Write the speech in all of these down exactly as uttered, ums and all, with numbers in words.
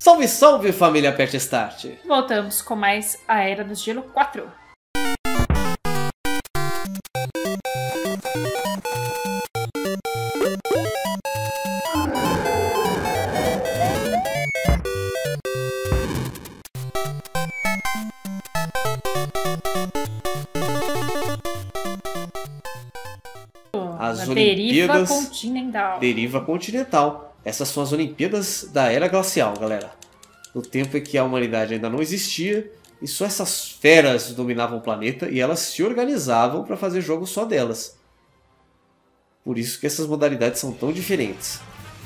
Salve, salve, família Pet Start! Voltamos com mais a Era do Gelo quatro. As a Deriva Olimpíadas Continental. Deriva Continental. Essas são as Olimpíadas da Era Glacial, galera. No tempo em que a humanidade ainda não existia, e só essas feras dominavam o planeta e elas se organizavam para fazer jogos só delas. Por isso que essas modalidades são tão diferentes.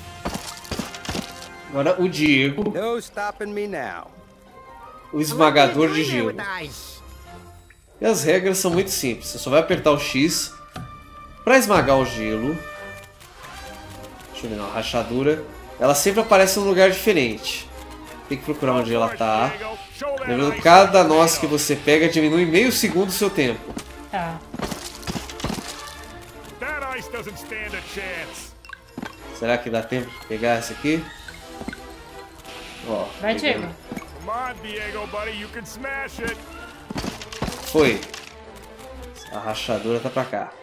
Agora o Diego, No stopping me now. o esmagador de gelo. E as regras são muito simples. Você só vai apertar o X para esmagar o gelo. Deixa eu ver, não, a rachadura. Ela sempre aparece em um lugar diferente. Tem que procurar onde ela tá. Lembrando, cada noz que você pega diminui meio segundo o seu tempo. Tá. Será que dá tempo de pegar essa aqui? Ó, Vai, pegando. Diego. Foi. A rachadura tá pra cá.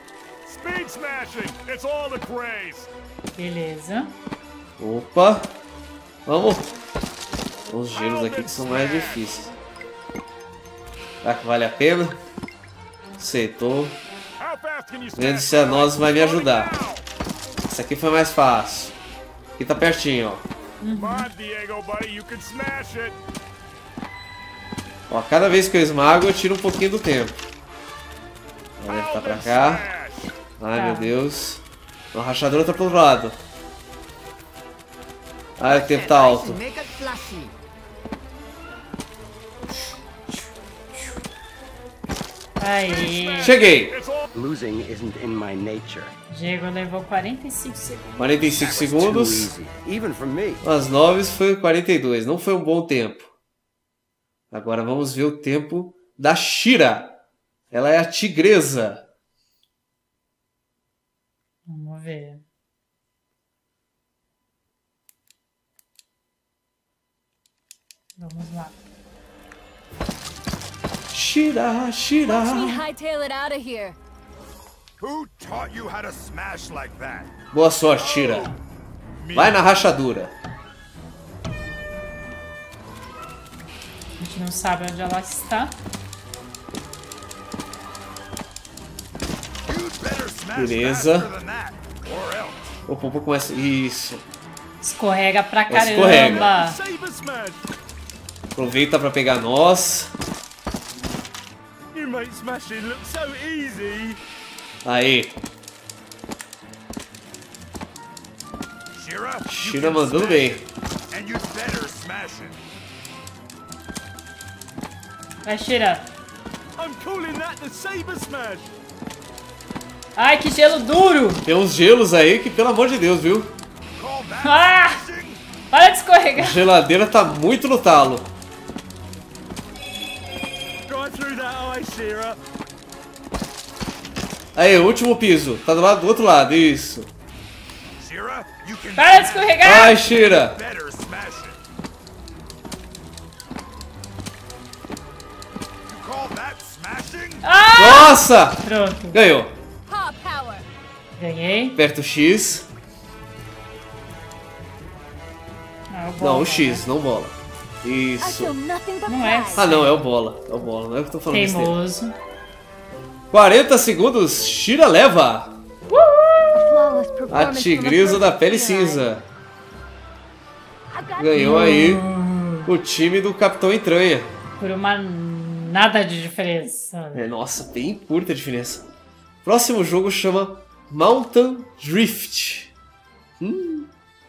Beleza. Opa! Vamos! Os gelos aqui que são mais difíceis. Será que vale a pena? Aceitou. Vendo se a noz vai me ajudar. Essa aqui foi mais fácil. Aqui tá pertinho, ó. Uhum. Ó, cada vez que eu esmago, eu tiro um pouquinho do tempo. Ela deve estar pra cá. Ai, Tá. meu Deus. A rachadura tá pro outro lado. Ai, o tempo tá alto. Aí. Cheguei! Losing isn't in my nature. Diego levou quarenta e cinco segundos. quarenta e cinco That was too segundos. easy, even for me. As nove foi quarenta e dois. Não foi um bom tempo. Agora vamos ver o tempo da Shira. Ela é a tigresa. Vamos ver. Vamos lá. Shira, Shira. Watch me hightail it out of here. Who taught you how to smash like that? Boa sorte, Shira. Vai na rachadura. A gente não sabe onde ela está. You'd better smash Beleza. faster than that, or else. Opa, opa, começa. Isso. Escorrega pra caramba. Escorrega. Saber smash. Aproveita pra pegar nós. You make smashing look so easy. Aí. Shira, you Shira can mandando smash bem. it, and you'd better smash it. Vai, Shira. I'm calling that the saber smash. Ai, que gelo duro. Tem uns gelos aí que, pelo amor de Deus, viu? Call that Ah! smashing? Para de A escorregar. geladeira tá muito no talo. Drive through that eye, Shira. Aí, o último piso. Tá do lado do outro lado. Isso. Shira, you can Para de smash it. escorregar. Ai, Shira. Better smash it. You call that smashing? Ah! Nossa! Pronto. Ganhou. Paw power. Ganhei. Aperta o X. Ah, o Não, bola, o X, né? não bola. I Isso. feel nothing but Não é. pride. Ah, não, é o bola. É o bola, não é o que eu tô falando besteira. Teimoso. quarenta segundos, Shira leva. Flawless A performance tigresa from da a pele first try. cinza. I've got Ganhou aí o time do Capitão Entranha. Por uma nada de diferença. É, nossa, bem curta a diferença. Próximo jogo chama Mountain Drift. Hum.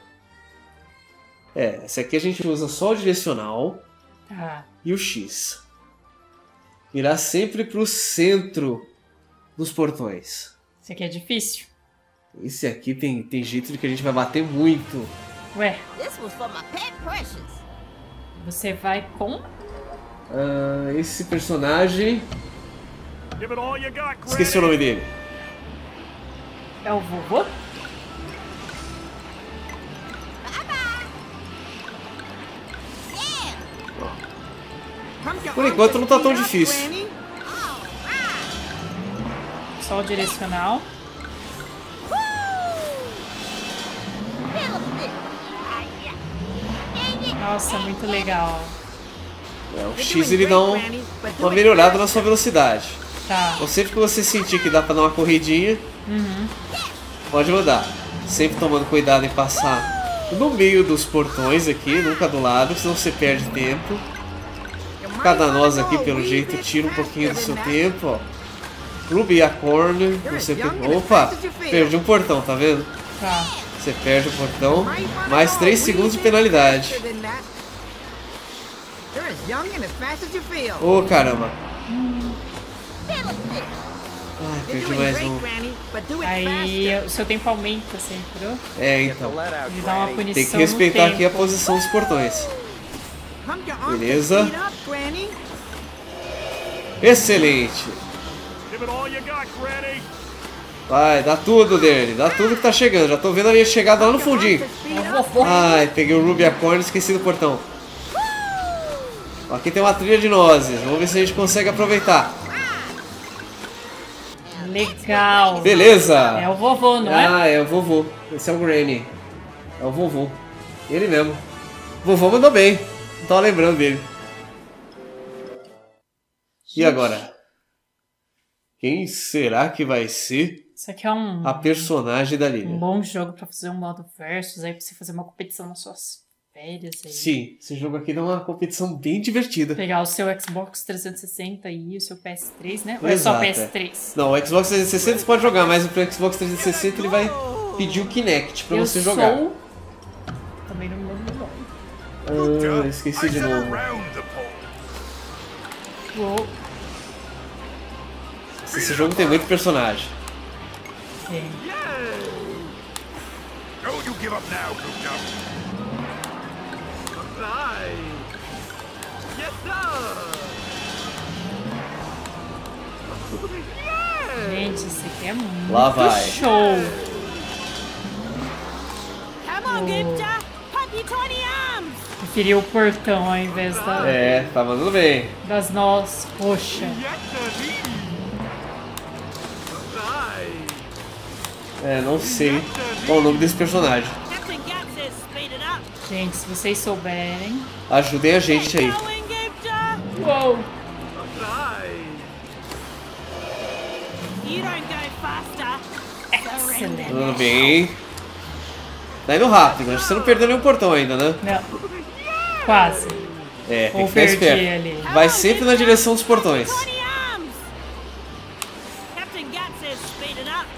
É, esse aqui a gente usa só o direcional Tá. e o X. Mirar sempre pro centro dos portões. Isso aqui é difícil. Esse aqui tem, tem jeito de que a gente vai bater muito. Ué, This was for my pet Precious. você vai com... Ah, esse personagem... Give it all you got, Esqueci o nome dele. É o vovô? Por enquanto não tá tão difícil. Só o direcional. Nossa, muito legal. É, o X ele dá um, uma melhorada na sua velocidade. Tá. Então sempre que você sentir que dá pra dar uma corridinha, Uhum. pode mandar. Sempre tomando cuidado em passar no meio dos portões aqui, nunca do lado, senão você perde tempo. Cada nós aqui, pelo jeito, tira um pouquinho do seu tempo, ó. Ruby Acorn, você pegou. Opa! Perdi um portão, tá vendo? Tá. Você perde o portão, mais três segundos de penalidade. Ô, caramba! Ai, perdi mais um. Aí o seu tempo aumenta sempre, entendeu? É, então. Ele dá uma punição. Tem que respeitar no aqui a tempo. posição dos portões. Beleza. Excelente. Give it all you got, Granny. Vai, dá tudo dele, dá tudo que tá chegando. Já tô vendo a linha de chegada lá no fundinho. Ai, peguei o Ruby Acorn e esqueci do portão. Aqui tem uma trilha de nozes. Vamos ver se a gente consegue aproveitar. Legal. Beleza. É o vovô, não é? Ah, é o vovô. Esse é o Granny. É o vovô. Ele mesmo. O vovô mandou bem. Não tava lembrando dele. E agora? Quem será que vai ser Isso aqui é um, a personagem da um Lilian? bom jogo pra fazer um modo versus, aí pra você fazer uma competição nas suas férias. Aí. Sim, esse jogo aqui dá uma competição bem divertida. Pegar o seu Xbox trezentos e sessenta e o seu P S três, né? Ou é só Exato, P S é. três? Não, o Xbox trezentos e sessenta você pode jogar, mas o Xbox trezentos e sessenta ele vai pedir o Kinect pra Eu você jogar. sou... Também não me lembro do Ah, nome. esqueci de novo. Around the pole. Uou. Esse jogo tem muito personagem. É. Don't you give up now, Gupta. Yes, sir. Gente, isso aqui é muito Lá vai. show. Come on, Gupta. Pump your tiny arms. Preferi o portão ao invés da, É, tá mandando bem. das nós. Poxa. É, não sei qual é o nome desse personagem. Captain Gat says speed it up. Gente, se vocês souberem... Ajudem a gente aí. Going, Gupta. Uou. You don't go faster. Excelente. Mandando bem. Tá indo rápido, acho que você não perdeu nenhum portão ainda, né? Não. Quase. É, tem Ou que ficar perdi esperto. ali. Vai sempre na direção dos portões. Tiny arms. Captain Gat says speed it up.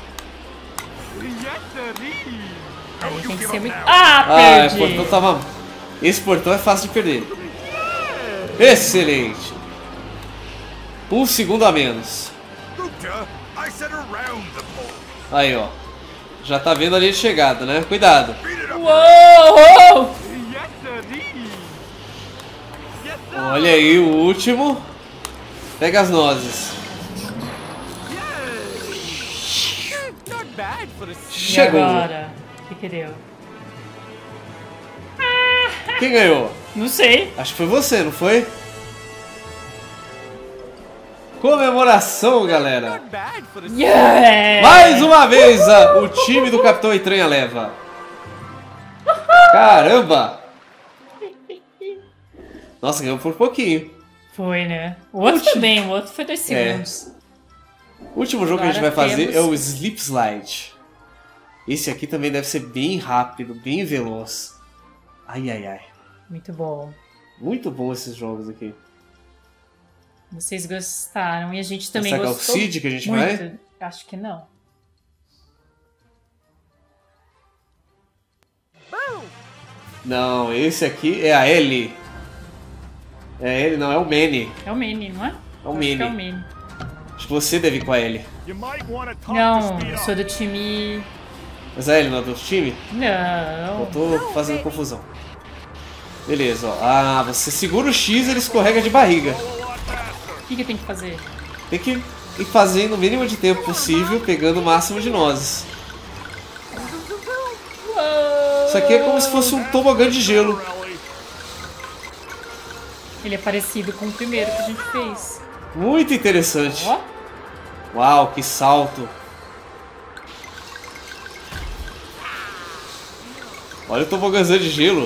Aí tem que ser muito... now. Ah, Ah, o perdi. portão tava... Esse portão é fácil de perder. Excelente. Um segundo a menos. Gupta, I said around the pole. Aí, ó. Já tá vendo ali de chegada, né? Cuidado. Beat it up. Uou! Olha aí o último. Pega as nozes. E Chegou. agora? O que que deu? Quem ganhou? Não sei. Acho que foi você, não foi? Comemoração, galera. Yeah! Mais uma vez a- o time do Capitão Entranha leva. Caramba! Nossa, ganhou por pouquinho. Foi, né? O outro também, o outro foi dois É. segundos. O último jogo que a gente vai Agora fazer temos- é o Slip Slide. Esse aqui também deve ser bem rápido, bem veloz. Ai, ai, ai. Muito bom. Muito bom esses jogos aqui. Vocês gostaram e a gente também Será que é o gostou. Cid que a gente muito. vai? Acho que não. Não, esse aqui é a Ellie. É ele, não, é o Manny. É o Manny, não é? É o Acho que Manny. é o Manny. Acho que você deve ir com a Ellie. You might want to talk to Não, speed eu up. sou do time... Mas a Ellie não é do outro time? Não. Eu tô fazendo confusão. Beleza, ó. Ah, você segura o X e ele escorrega de barriga. O que, que tem que fazer? Tem que ir fazendo o mínimo de tempo possível, pegando o máximo de nozes. Isso aqui é como se fosse um tobogã de gelo. Ele Ele é parecido com o primeiro que a gente fez. Muito interessante. Ó. Uau, que salto. Olha o tobogãzão de gelo.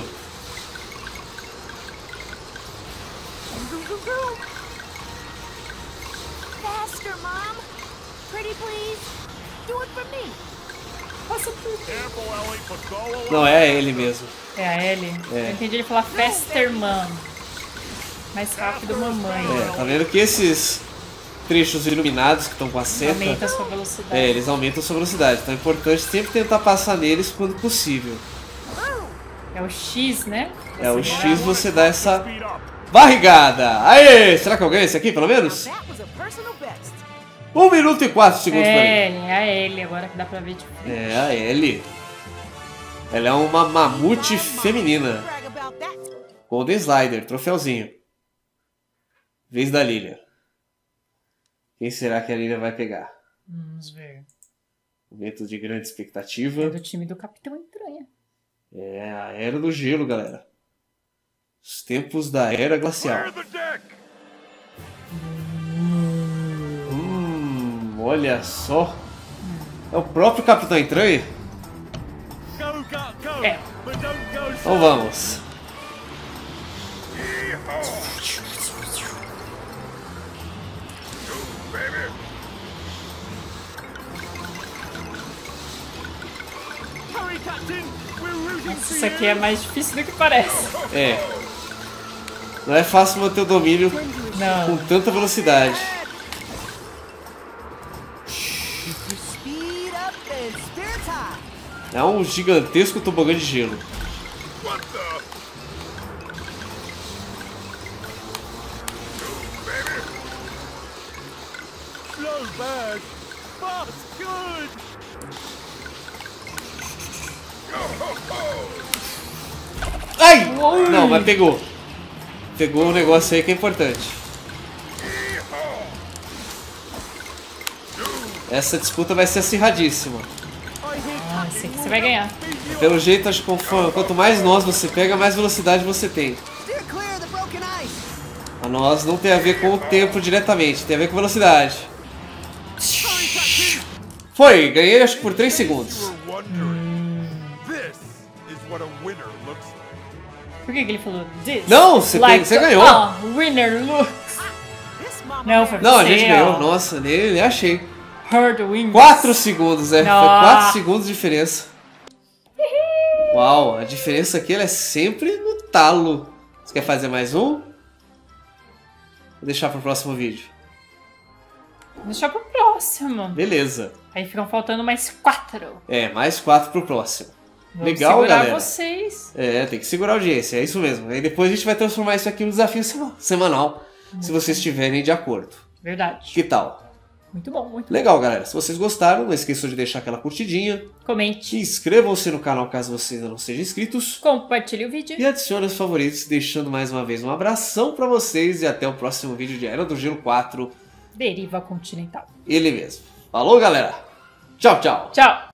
Faster, Mom. Pretty please. Do it for me. Passa por... Careful, Ellie, but go along. Não, é ele mesmo. É a Ellie. É. Eu entendi ele falar faster, mom. Mais rápido, mamãe. É, tá vendo que esses trechos iluminados que estão com a seta, Aumenta a sua velocidade. é, eles aumentam a sua velocidade. Então é importante sempre tentar passar neles quando possível. É o X, né? É, o Acelerar. X você dá essa Speed up. barrigada. Aê! Será que eu ganho esse aqui, pelo menos? That was a personal best. um minuto e quatro segundos pra mim. É, é a Ellie, agora que dá pra ver de frente. É a Ellie. Ela é uma mamute feminina. Brag about that. Golden Slider, troféuzinho. Vez da Lilia. Quem será que a Lilia vai pegar? Vamos ver. Momento de grande É expectativa. do time do Capitão Entranha. É a Era do Gelo, galera. Os tempos da Era Glacial. Clear the deck. Hum, olha só. É o próprio Capitão Entranha? Go, go, go. É. But don't go Então vamos. baby. Hurry, Captain. We're rooting Nossa, for isso aqui you. é mais difícil do que parece. É. Não é fácil manter o domínio Não. com tanta velocidade. Speed up and spirits high. É um gigantesco tobogã de gelo. What the? Baby. Slow bad. Fast good. Ai! Ui. Não, mas pegou. Pegou um negócio aí que é importante. Essa disputa vai ser acirradíssima. Ah, sei que você vai ganhar. Pelo jeito, acho que conforme- quanto mais nós você pega, mais velocidade você tem. Steer clear of the broken ice. A nós não tem a ver com o tempo diretamente, tem a ver com velocidade. Foi, ganhei acho que por três segundos. You're wondering. This is what a winner looks like. Por que, que ele falou this? Não, você tem- você ganhou. Ah, winner look. This mama Não, foi Não, a você, gente ganhou. ó. Nossa, nem, nem achei. Hard wins. quatro segundos, é. Foi Nossa. quatro segundos de diferença. Uau, a diferença aqui ela é sempre no talo. Você quer fazer mais um? Vou deixar pro próximo vídeo. Vou deixar pro próximo. Beleza. Aí ficam faltando mais quatro. É, mais quatro pro próximo. Vamos Legal, segurar galera. vocês. É, tem que segurar a audiência, é isso mesmo. Aí depois a gente vai transformar isso aqui em um desafio sema- semanal, se vocês estiverem de acordo. Verdade. Que tal? Muito bom, muito Legal, galera. Se vocês gostaram, não esqueçam de deixar aquela curtidinha. bom. Comente. Inscrevam-se no canal caso vocês ainda não sejam inscritos. Compartilhe o vídeo. E adicione os favoritos, deixando mais uma vez um abração pra vocês e até o próximo vídeo de Era do Gelo quatro. Deriva Continental. Ele mesmo. Falou, galera. Tchau, tchau. Tchau.